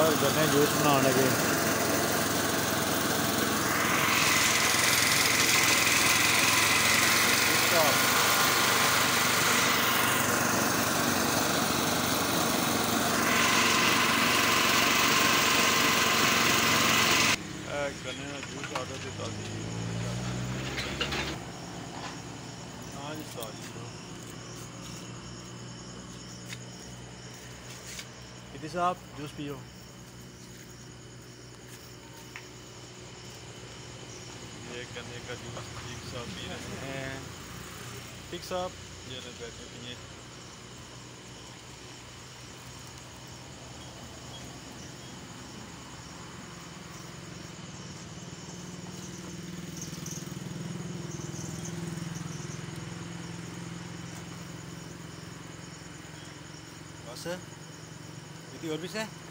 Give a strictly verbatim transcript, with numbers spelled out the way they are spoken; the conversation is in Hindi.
गन्ने जूस बनाने लगे। गन्ने का जूस ऑर्डर दिता सी। हाँ जी सॉरी किती साहब जूस पियो। ये गन्ने का जूस ठीक साहब पी रहे हैं। ठीक साहब ये ना बैठे पिए। बस इतनी और भी से